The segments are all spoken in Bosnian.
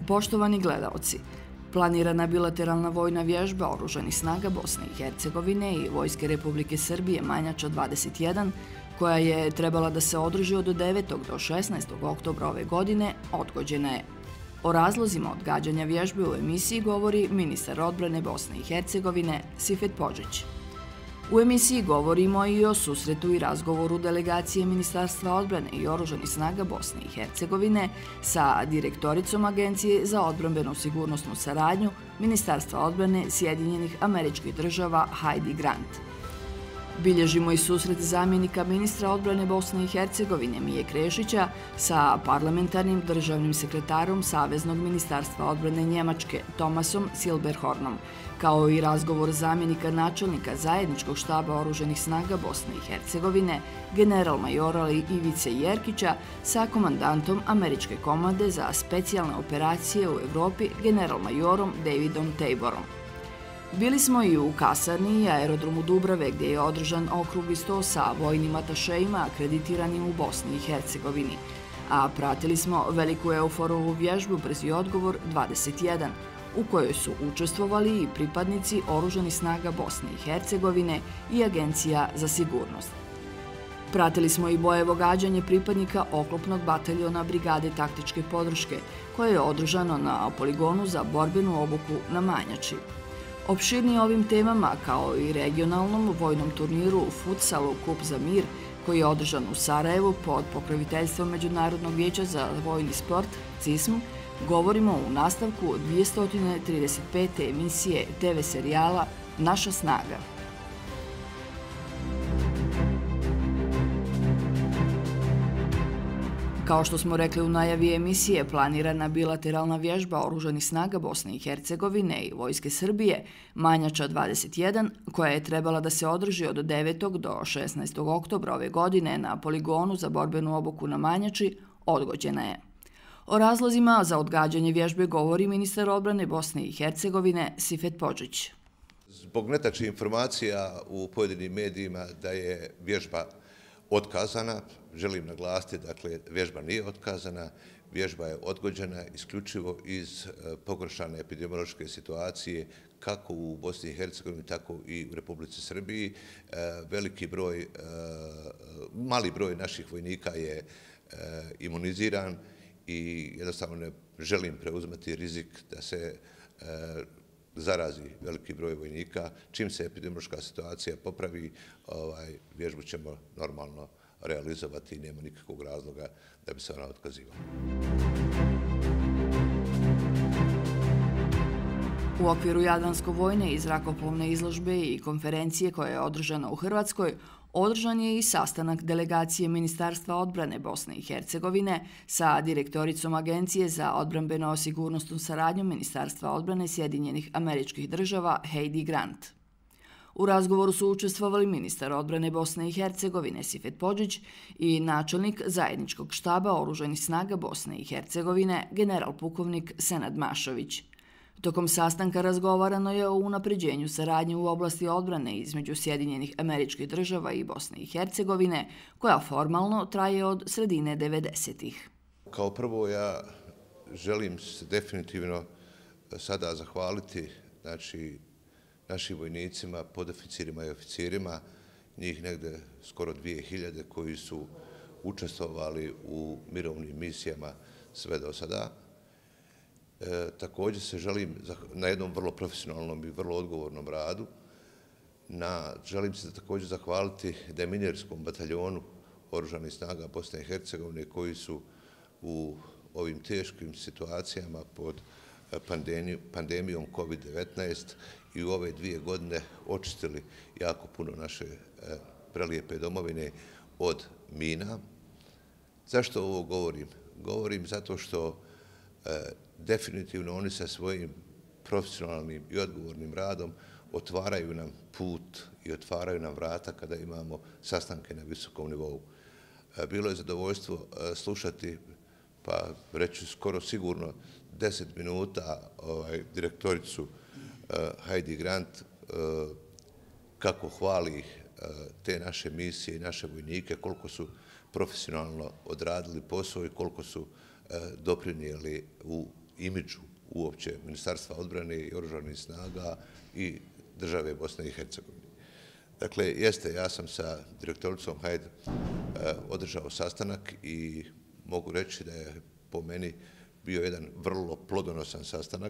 Poštovani gledaoci, planirana bilateralna vojna vježba Oružanih snaga Bosne i Hercegovine i Vojske Republike Srbije Manjača 21, koja je trebala da se održi od 9. do 16. oktobra ove godine, odgođena je. O razlozima odgađanja vježbe u emisiji govori ministar odbrane Bosne i Hercegovine Sifet Podžić. U emisiji govorimo i o susretu i razgovoru delegacije Ministarstva odbrane i Oružanih snaga Bosne i Hercegovine sa direktoricom Agencije za odbrambenu sigurnosnu saradnju Ministarstva odbrane Sjedinjenih Američkih Država Heidi Grant. Bilježimo i susret zamjenika ministra odbrane Bosne i Hercegovine Mije Krešića sa parlamentarnim državnim sekretarom Saveznog ministarstva odbrane Njemačke Thomasom Silberhornom, kao i razgovor zamjenika načelnika zajedničkog štaba Oružanih snaga Bosne i Hercegovine general-majora Ivice Jerkića sa komandantom Američke komande za specijalne operacije u Evropi general-majorom Davidom Taborom. Bili smo i u kasarni i aerodromu Dubrave gdje je održan okrugli sto sa vojnim atašejima akreditiranim u Bosni i Hercegovini, a pratili smo veliku euforovu vježbu Brzi odgovor 21, u kojoj su učestvovali i pripadnici Oružanih snaga Bosne i Hercegovine i Agencija za sigurnost. Pratili smo i bojevo gađanje pripadnika oklopnog bataljona Brigade taktičke podrške, koje je održano na poligonu za borbenu obuku na Manjači. Opširnije ovim temama, kao i regionalnom vojnom turniru u futsalu Kup za mir, koji je održan u Sarajevu pod pokroviteljstvom Međunarodnog vijeća za vojni sport, CISM, govorimo u nastavku 235. emisije TV serijala Naša snaga. Kao što smo rekli u najavi emisije, planirana bilateralna vježba Oružanih snaga Bosne i Hercegovine i Vojske Srbije Manjača 21, koja je trebala da se održi od 9. do 16. oktobra ove godine na poligonu za borbenu obuku na Manjači, odgođena je. O razlozima za odgađanje vježbe govori ministar odbrane Bosne i Hercegovine Sifet Podžić. Zbog netačnih informacija u pojedinim medijima da je vježba otkazana, želim naglasiti, dakle, vježba nije otkazana, vježba je odgođena isključivo iz pogoršane epidemiološke situacije kako u Bosni i Hercegovini, tako i u Republici Srbiji. Mali broj naših vojnika je imuniziran i jednostavno ne želim preuzimati rizik da se zarazi veliki broj vojnika. Čim se epidemiološka situacija popravi, vježbu ćemo normalno realizovati i nema nikakvog razloga da bi se ona otkazivala. U okviru Jadransko-vojne i zrakoplovne izložbe i konferencije koja je održana u Hrvatskoj, održan je i sastanak delegacije Ministarstva odbrane Bosne i Hercegovine sa direktoricom Agencije za odbrambeno sigurnosnu saradnju Ministarstva odbrane Sjedinjenih Američkih Država Heidi Grant. U razgovoru su učestvovali ministar odbrane Bosne i Hercegovine Sifet Podžić i načelnik zajedničkog štaba Oružanih snaga Bosne i Hercegovine general pukovnik Senad Mašović. Tokom sastanka razgovarano je o unapređenju saradnje u oblasti odbrane između Sjedinjenih Američkih Država i Bosne i Hercegovine, koja formalno traje od sredine 90-ih. Kao prvo, ja želim se definitivno sada zahvaliti našim vojnicima, podoficirima i oficirima, njih negde skoro 2000 koji su učestvovali u mirovnim misijama sve do sada. Također se želim na jednom vrlo profesionalnom i vrlo odgovornom radu. Želim se također zahvaliti deminijerskom bataljonu Oružanih snaga Bosne i Hercegovine koji su u ovim teškim situacijama pod pandemijom COVID-19 i u ove 2 godine očistili jako puno naše prelijepe domovine od mina. Zašto ovo govorim? Govorim zato što definitivno oni sa svojim profesionalnim i odgovornim radom otvaraju nam put i otvaraju nam vrata kada imamo sastanke na visokom nivou. Bilo je zadovoljstvo slušati, pa reći skoro sigurno 10 minuta direktoricu Heidi Grant kako hvali te naše misije i naše vojnike, koliko su profesionalno odradili posao i koliko su doprinijeli u imidžu uopće Ministarstva odbrane i oružanih snaga i države Bosne i Hercegovine. Dakle, ja sam sa direktoricom Hajd održao sastanak i mogu reći da je po meni bio jedan vrlo plodonosan sastanak.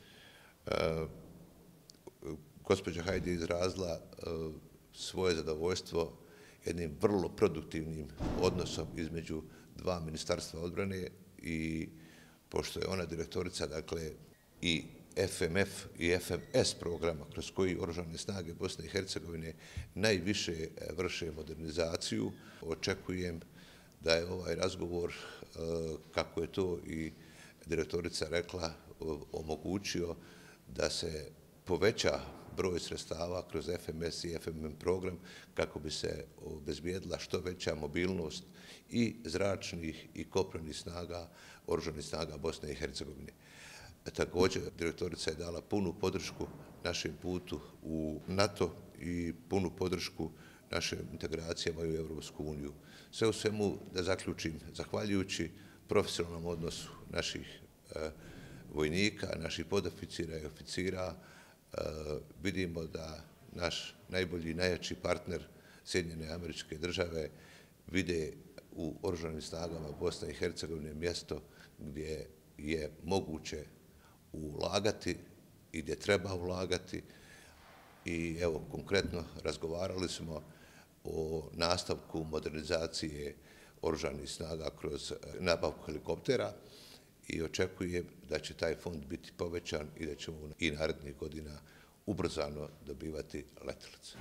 Gospođa Hajd je izrazila svoje zadovoljstvo jednim vrlo produktivnim odnosom između dva ministarstva odbrane i pošto je ona direktorica, dakle, i FMF i FMS programa kroz koji Oružane snage Bosne i Hercegovine najviše vrše modernizaciju, očekujem da je ovaj razgovor, kako je to i direktorica rekla, omogućio da se poveća broj sredstava kroz FMS i FMM program kako bi se obezbijedila što veća mobilnost i zračnih i kopnenih snaga Oružanih snaga Bosne i Hercegovine. Također, direktorica je dala punu podršku našem putu u NATO i punu podršku našim integracijama u Europsku uniju. Sve u svemu, da zaključim, zahvaljujući profesionalnom odnosu naših vojnika, naših podoficira i oficira, vidimo da naš najbolji i najjači partner Sjedinjene Američke Države vide u Oružanim snagama Bosne i Hercegovine mjesto gdje je moguće ulagati i gdje treba ulagati. I evo, konkretno razgovarali smo o nastavku modernizacije Oružanih snaga kroz nabavku helikoptera i očekujem da će taj fond biti povećan i da ćemo i narednih godina ubrzano dobivati letjelice.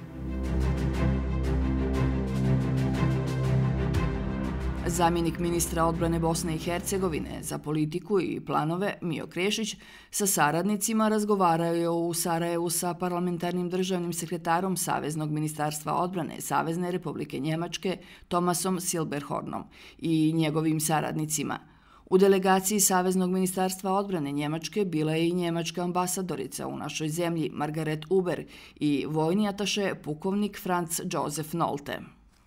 Zamjenik ministra odbrane Bosne i Hercegovine za politiku i planove Mijo Krešić sa saradnicima razgovarao je u Sarajevu sa parlamentarnim državnim sekretarom Saveznog ministarstva odbrane Savezne Republike Njemačke Thomasom Silberhornom i njegovim saradnicima. U delegaciji Saveznog ministarstva odbrane Njemačke bila je i njemačka ambasadorica u našoj zemlji Margaret Uber i vojni ataše pukovnik Franz Josef Nolte.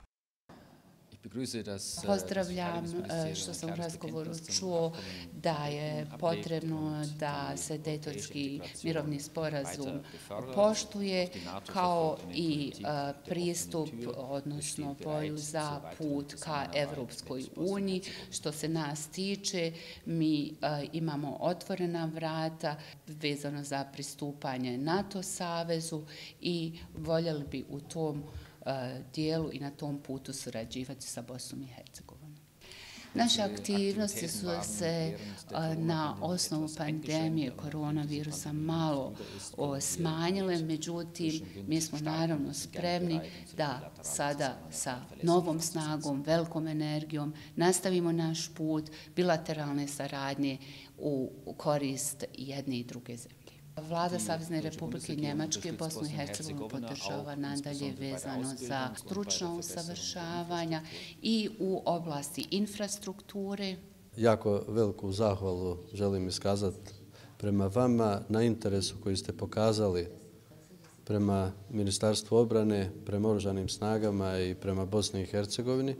Pozdravljam što sam u razgovoru čuo da je potrebno da se Dejtonski mirovni sporazum poštuje, kao i pristup, odnosno volju za put ka Evropskoj uniji. Što se nas tiče, mi imamo otvorena vrata vezano za pristupanje NATO savezu i voljeli bi u tom dijelu i na tom putu surađivati sa Bosnom i Hercegovinom. Naše aktivnosti su se na osnovu pandemije koronavirusa malo smanjile, međutim, mi smo naravno spremni da sada sa novom snagom, velikom energijom nastavimo naš put bilateralne saradnje u korist jedne i druge zemlje. Vlada Savezne Republike Njemačke Bosnu i Hercegovinu podržava nadalje vezano za stručna usavršavanja i u oblasti infrastrukture. Jako veliku zahvalu želim iskazati prema vama na interesu koji ste pokazali prema Ministarstvu obrane, prema Oružanim snagama i prema Bosni i Hercegovini.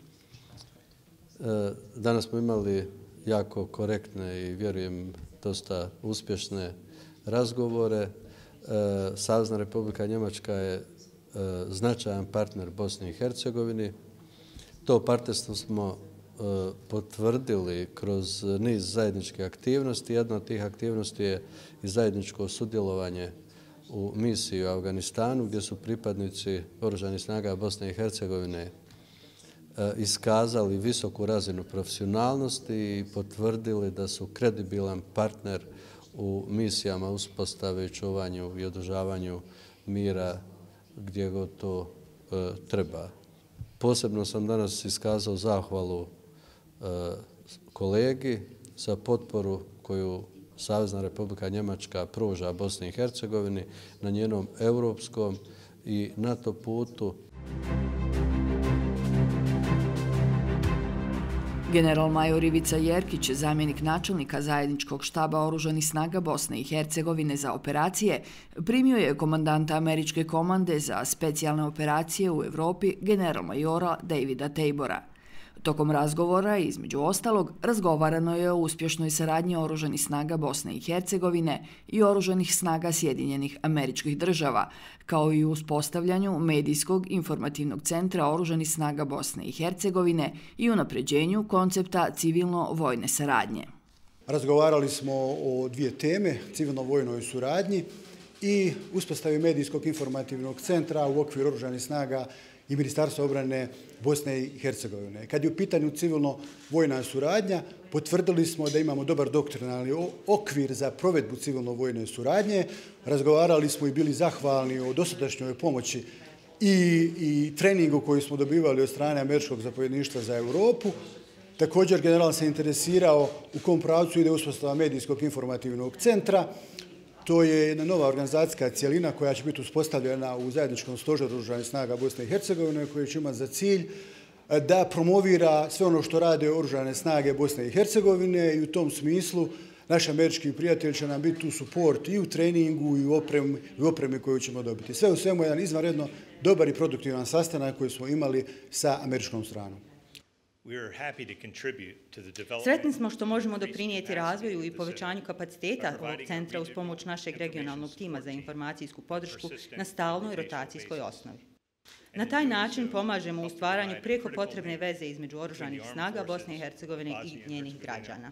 Danas smo imali jako korektne i vjerujem dosta uspješne razgovore. Savezna Republika Njemačka je značajan partner Bosni i Hercegovini. To partnerstvo smo potvrdili kroz niz zajedničkih aktivnosti. Jedna od tih aktivnosti je i zajedničko sudjelovanje u misiji u Afganistanu, gdje su pripadnici Oružanih snaga Bosne i Hercegovine iskazali visoku razinu profesionalnosti i potvrdili da su kredibilan partner u misijama uspostave i čuvanju i održavanju mira gdje god to treba. Posebno sam danas iskazao zahvalu kolegi za potporu koju Savezna Republika Njemačka pruža Bosni i Hercegovini na njenom europskom i NATO putu. General-major Ivica Jerkić, zamjenik načelnika zajedničkog štaba Oružanih snaga Bosne i Hercegovine za operacije, primio je komandanta Američke komande za specijalne operacije u Evropi general-majora Davida Tabora. Tokom razgovora, između ostalog, razgovarano je o uspješnoj saradnji Oružanih snaga Bosne i Hercegovine i Oružanih snaga Sjedinjenih Američkih Država, kao i uspostavljanju medijskog informativnog centra Oružanih snaga Bosne i Hercegovine i unapređenju koncepta civilno-vojne saradnje. Razgovarali smo o dvije teme, civilno-vojnoj suradnji i uspostavi medijskog informativnog centra u okviru Oružanih snaga i Ministarstva obrane Bosne i Hercegovine. Kad je u pitanju civilno-vojna suradnja, potvrdili smo da imamo dobar doktrinalni okvir za provedbu civilno-vojne suradnje. Razgovarali smo i bili zahvalni o dosadašnjoj pomoći i treningu koji smo dobivali od strane Američkog zapovjedništva za Europu. Također, general se interesirao u kom pravcu ide uspostava medijskog informativnog centra. To je jedna nova organizacijska cjelina koja će biti uspostavljena u zajedničkom stožeru Oružanih snaga Bosne i Hercegovine, koji će imati za cilj da promovira sve ono što rade Oružane snage Bosne i Hercegovine i u tom smislu naši američki prijatelji će nam biti tu suport i u treningu i u opremi koju ćemo dobiti. Sve u svemu jedan izvanredno dobar i produktivan sastanak koji smo imali sa američkom stranom. Sretni smo što možemo doprinijeti razvoju i povećanju kapaciteta ovog centra uz pomoć našeg regionalnog tima za informacijsku podršku na stalnoj rotacijskoj osnovi. Na taj način pomažemo u stvaranju prijeko potrebne veze između Oružanih snaga Bosne i Hercegovine i njenih građana.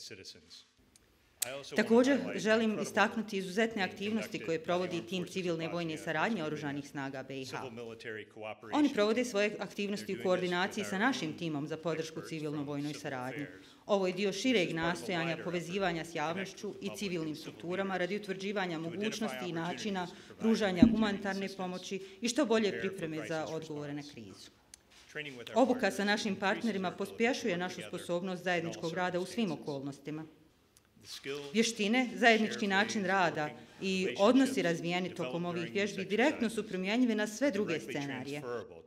Također želim istaknuti izuzetne aktivnosti koje provodi tim civilne vojne saradnje Oružanih snaga BiH. Oni provode svoje aktivnosti u koordinaciji sa našim timom za podršku civilno-vojnoj saradnji. Ovo je dio šireg nastojanja povezivanja s javnošću i civilnim strukturama radi utvrđivanja mogućnosti i načina pružanja humanitarne pomoći i što bolje pripreme za odgovore na krizu. Obuka sa našim partnerima pospješuje našu sposobnost zajedničkog rada u svim okolnostima. Vještine, zajednički način rada i odnosi razvijeni tokom ovih vježbi direktno su primjenjive na sve druge scenarije.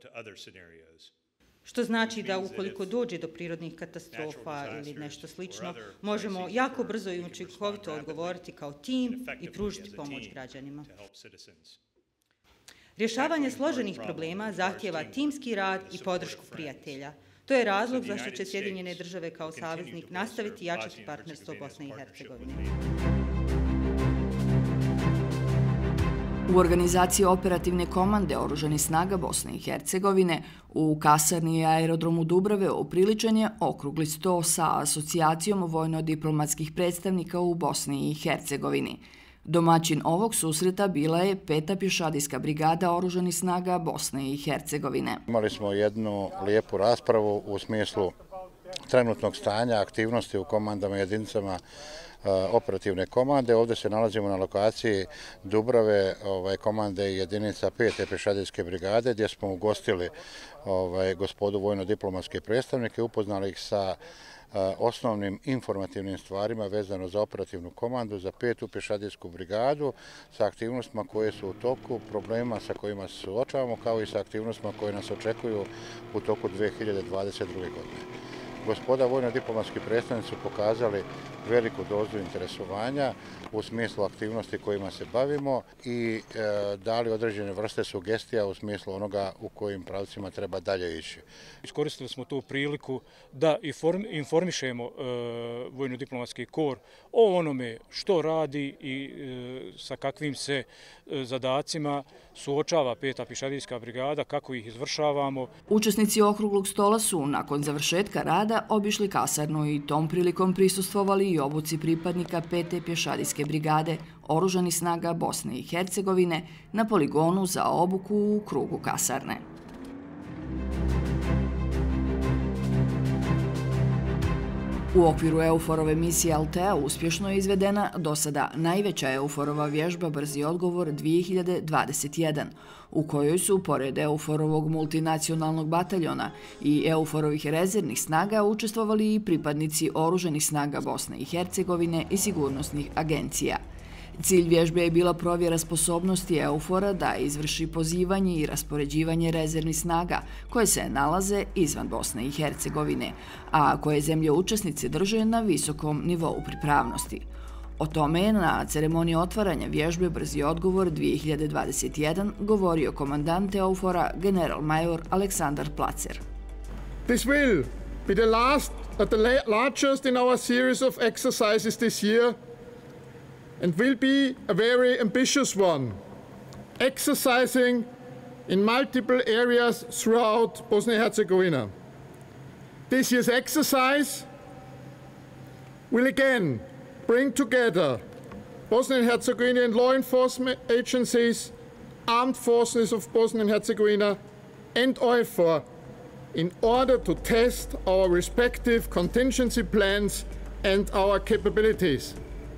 Što znači da ukoliko dođe do prirodnih katastrofa ili nešto slično, možemo jako brzo i učinkovito odgovoriti kao tim i pružiti pomoć građanima. Rješavanje složenih problema zahtijeva timski rad i podršku prijatelja. To je razlog zašto će Sjedinjene Države kao saveznik nastaviti jačati partnerstvo Bosne i Hercegovine. U organizaciji operativne komande Oružanih snaga Bosne i Hercegovine u kasarni i aerodromu Dubrave upriličen je okrugli sto sa Asocijacijom vojno-diplomatskih predstavnika u Bosni i Hercegovini. Domaćin ovog susreta bila je 5. pješadijska brigada Oružanih snaga Bosne i Hercegovine. Imali smo jednu lijepu raspravu u smislu trenutnog stanja aktivnosti u komandama i jedinicama operativne komande. Ovdje se nalazimo na lokaciji Dubrave, komande i jedinica 5. pješadijske brigade, gdje smo ugostili gospodu vojno-diplomatske predstavnike, upoznali ih sa osnovnim informativnim stvarima vezano za operativnu komandu, za 5. pješadijsku brigadu, sa aktivnostima koje su u toku, problema sa kojima se suočavamo, kao i sa aktivnostima koje nas očekuju u toku 2022. godine. Gospoda vojno-diplomatski predstavnici su pokazali veliku dozu interesovanja u smislu aktivnosti kojima se bavimo i dali određene vrste sugestija u smislu onoga u kojim pravcima treba dalje ići. Iskoristili smo tu priliku da informišemo vojno-diplomatski kor o onome što radi i sa kakvim se zadacima suočava 5. pješadijska brigada, kako ih izvršavamo. Učesnici okruglog stola su nakon završetka rada obišli kasarnu i tom prilikom prisustvovali i obuci pripadnika 5. pješadijske brigade Oružanih snaga Bosne i Hercegovine na poligonu za obuku u krugu kasarne. U okviru EUFOR-ove misije Altea uspješno je izvedena do sada najveća EUFOR-ova vježba Brzi odgovor 2021, u kojoj su, pored EUFOR-ovog multinacionalnog bataljona i EUFOR-ovih rezervnih snaga, učestvovali i pripadnici Oružanih snaga Bosne i Hercegovine i sigurnosnih agencija. Cilj vježbe je bila provjera sposobnosti EUFOR-a da izvrši pozivanje i raspoređivanje rezervnih snaga koje se nalaze izvan Bosne i Hercegovine, a koje zemlje učesnice drže na visokom nivou pripravnosti. O tome je na ceremoniji otvaranja vježbe Brzi odgovor 2021 govorio komandant EUFOR-a general major Aleksandar Placer. This will be the largest in our series of exercises this year and will be a very ambitious one, exercising in multiple areas throughout Bosnia-Herzegovina. This year's exercise will again bring together Bosnian-Herzegovinian law enforcement agencies, armed forces of Bosnia-Herzegovina and EUFOR in order to test our respective contingency plans and our capabilities.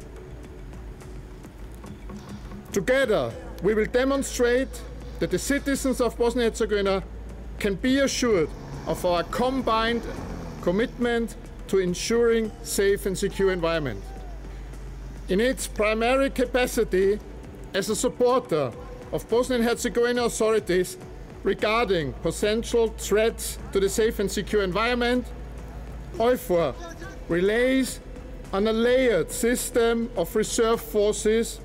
Together, we will demonstrate that the citizens of Bosnia-Herzegovina can be assured of our combined commitment to ensuring safe and secure environment. In its primary capacity as a supporter of Bosnian and Herzegovina authorities regarding potential threats to the safe and secure environment, EUFOR relies on a layered system of reserve forces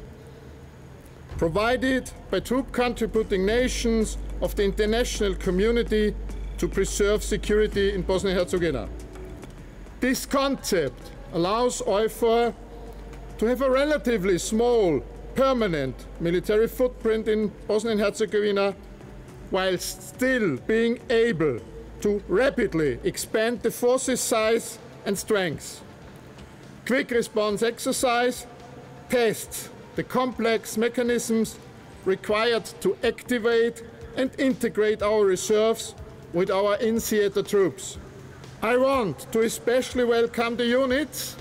provided by troop contributing nations of the international community to preserve security in Bosnia and Herzegovina. This concept allows EUFOR to have a relatively small, permanent military footprint in Bosnia and Herzegovina, while still being able to rapidly expand the forces' size and strength. Quick response exercise tests the complex mechanisms required to activate and integrate our reserves with our in-theater troops. I want to especially welcome the units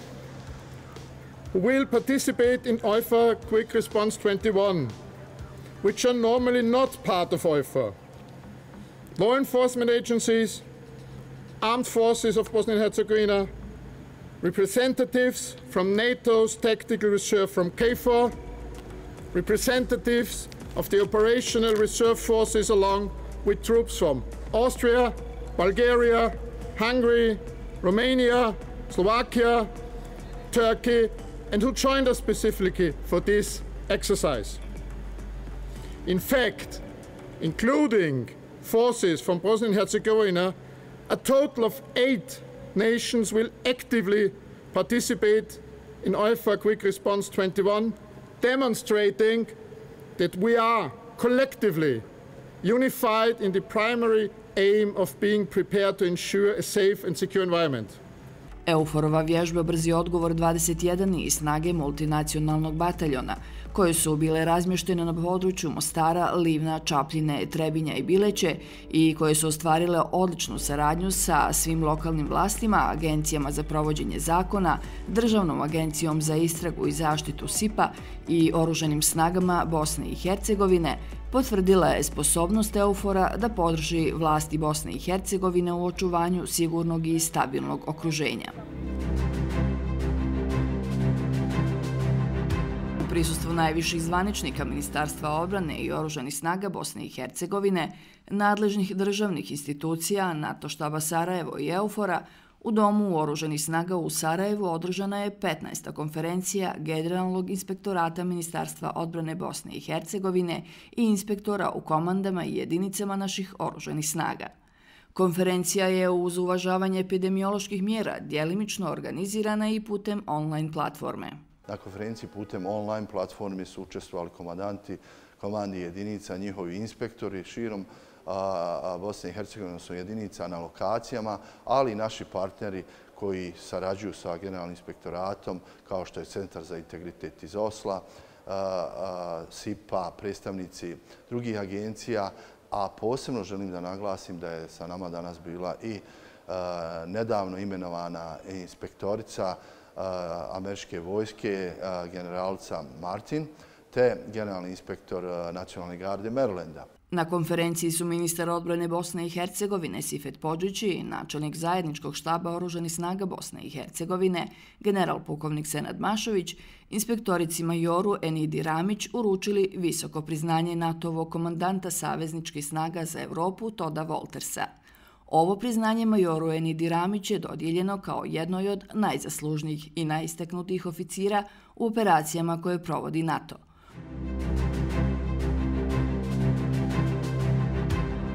who will participate in EUFOR Quick Response 21, which are normally not part of EUFOR. Law enforcement agencies, armed forces of Bosnia and Herzegovina, representatives from NATO's Tactical Reserve from KFOR, representatives of the Operational Reserve Forces along with troops from Austria, Bulgaria, Hungary, Romania, Slovakia, Turkey, and who joined us specifically for this exercise. In fact, including forces from Bosnia and Herzegovina, a total of 8 nations will actively participate in EUFOR Quick Response 21, demonstrating that we are collectively unified in the primary aim of being prepared to ensure a safe and secure environment. EUFOR-ova vježba Brzi odgovor 21 i snage multinacionalnog bataljona, koje su bile razmještene na području Mostara, Livna, Čapljine, Trebinja i Bileće i koje su ostvarile odličnu saradnju sa svim lokalnim vlastima, agencijama za provođenje zakona, Državnom agencijom za istragu i zaštitu SIP-a i oružanim snagama Bosne i Hercegovine, potvrdila je sposobnost EUFOR-a da podrži vlasti Bosne i Hercegovine u očuvanju sigurnog i stabilnog okruženja. U prisustvu najviših zvaničnika Ministarstva odbrane i oružanih snaga Bosne i Hercegovine, nadležnih državnih institucija, NATO štaba Sarajevo i EUFOR-a, u Domu oružanih snaga u Sarajevu održana je 15. konferencija Generalnog inspektorata Ministarstva odbrane Bosne i Hercegovine i inspektora u komandama i jedinicama naših oružanih snaga. Konferencija je uz uvažavanje epidemioloških mjera djelimično organizirana i putem online platforme. Na konferenciji putem online platforme su učestvovali komandanti, komandi jedinica, njihovi inspektori širom Bosne i Hercegovine, su jedinica na lokacijama, ali i naši partneri koji sarađuju sa Generalnim inspektoratom, kao što je Centar za integritet iz Osla, SIP-a, predstavnici drugih agencija, a posebno želim da naglasim da je sa nama danas bila i nedavno imenovana inspektorica američke vojske, generalca Martin, te generalni inspektor Nacionalne garde Marylanda. Na konferenciji su ministar odbrane Bosne i Hercegovine Sifet Podžić i načelnik zajedničkog štaba oružanih snaga Bosne i Hercegovine, general pukovnik Senad Mašović, inspektorici majoru Enidi Ramić uručili visoko priznanje NATO-ovog komandanta savezničkih snaga za Evropu Toda Woltersa. Ovo priznanje majoru Enidi Ramić je dodijeljeno kao jednoj od najzaslužnijih i najistaknutijih oficira u operacijama koje provodi NATO.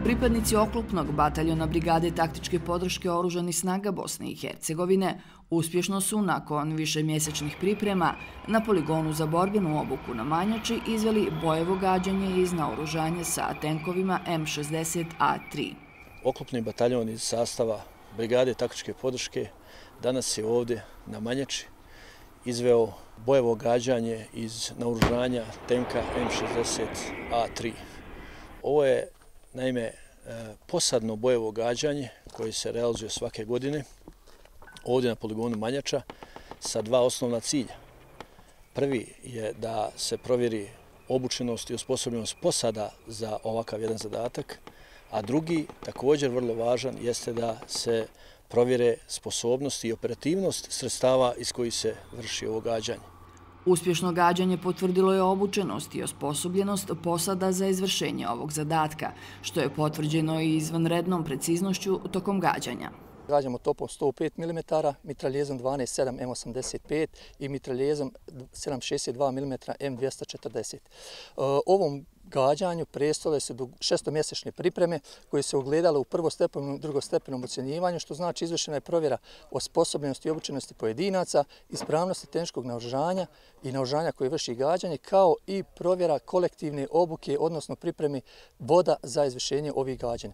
Pripadnici oklopnog bataljona Brigade taktičke podrške Oružanih snaga Bosne i Hercegovine uspješno su nakon višemjesečnih priprema na poligonu za borbenu obuku na Manjači izveli bojevo gađanje iz naoružanja sa tenkovima M60A3. Oklopni bataljon iz sastava Brigade taktičke podrške danas je ovdje na Manjači izveo bojevo gađanje iz naoružanja tenka M60A3. Ovo je naime posadno bojevo gađanje koje se realizuje svake godine ovdje na poligonu Manjača sa dva osnovna cilja. Prvi je da se provjeri obučenost i osposobljenost posada za ovakav jedan zadatak, a drugi, također vrlo važan, jeste da se provjere sposobnost i operativnost sredstava iz kojih se vrši ovo gađanje. Uspješno gađanje potvrdilo je obučenost i osposobljenost posada za izvršenje ovog zadatka, što je potvrđeno i izvanrednom preciznošću tokom gađanja. Gađamo topom 105 mm, mitraljezom 12.7 M85 i mitraljezom 7.62 mm M240. Ovom gađanju prestale su šestomjesečne pripreme koje se ogledale u prvostepenom i drugostepenom ocjenjivanju, što znači izvršena je provjera osposobljenosti i obučenosti pojedinaca, ispravnosti tehničkog naoružanja i naoružanja koje vrši gađanje, kao i provjera kolektivne obuke, odnosno pripremi voda za izvršenje ovih gađanja.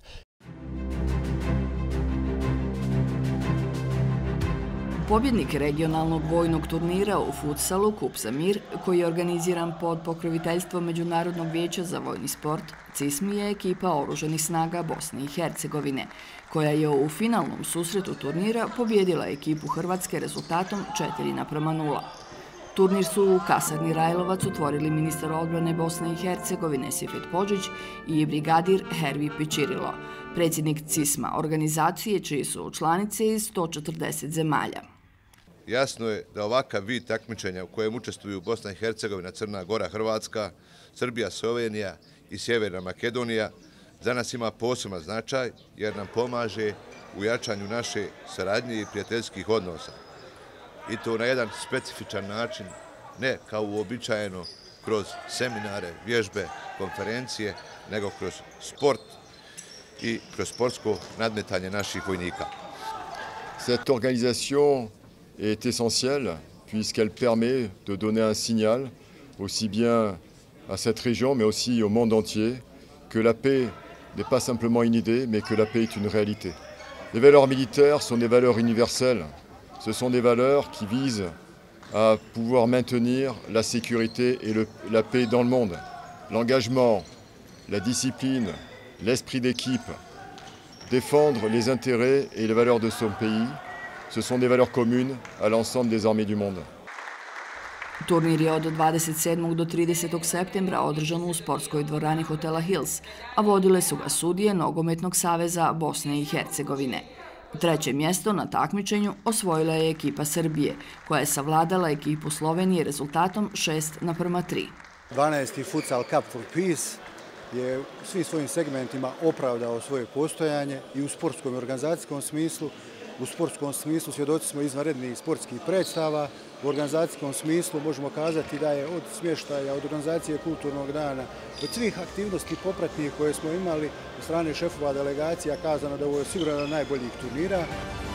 Pobjednik regionalnog vojnog turnira u futsalu Kup za mir, koji je organiziran pod pokroviteljstvom Međunarodnog vijeća za vojni sport, CISMI je ekipa Oružanih snaga Bosne i Hercegovine, koja je u finalnom susretu turnira pobjedila ekipu Hrvatske rezultatom 4:0. Turnir su u kasarni Rajlovac otvorili ministar odbrane Bosne i Hercegovine Sifet Podžić i brigadir Hervi Pičirilo, predsjednik CISMA organizacije čiji su članice iz 140 zemalja. Jasno je da ovakav vid takmičenja u kojem učestvuju Bosna i Hercegovina, Crna Gora, Hrvatska, Srbija, Slovenija i Sjeverna Makedonija za nas ima poseban značaj jer nam pomaže u jačanju naše saradnje i prijateljskih odnosa. I to na jedan specifičan način, ne kao uobičajeno kroz seminare, vježbe, konferencije, nego kroz sport i kroz sportsko nadmetanje naših vojnika. Cette organisation est essentielle puisqu'elle permet de donner un signal aussi bien à cette région mais aussi au monde entier que la paix n'est pas simplement une idée mais que la paix est une réalité. Les valeurs militaires sont des valeurs universelles. Ce sont des valeurs qui visent à pouvoir maintenir la sécurité et la paix dans le monde. L'engagement, la discipline, l'esprit d'équipe, défendre les intérêts et les valeurs de son pays, ce sont des valeurs communes à l'ensemble des armées du monde. Turnir je od 27. do 30. septembra održan u sportskoj dvorani hotela Hills, a vodile su ga sudije Nogometnog saveza Bosne i Hercegovine. Treće mjesto na takmičenju osvojila je ekipa Srbije, koja je savladala ekipu Slovenije rezultatom 6:3. 12. Futsal Cup for Peace je u svim svojim segmentima opravdao svoje postojanje i u sportskom i organizacijskom smislu. U sportskom smislu svjedoci smo izvanrednih sportskih predstava. U organizacijskom smislu možemo kazati da je od smještaja, od organizacije kulturnog dana, od svih aktivnosti popratnih koje smo imali od strane šefova delegacija kazano da ovo je sigurno najboljih turnira.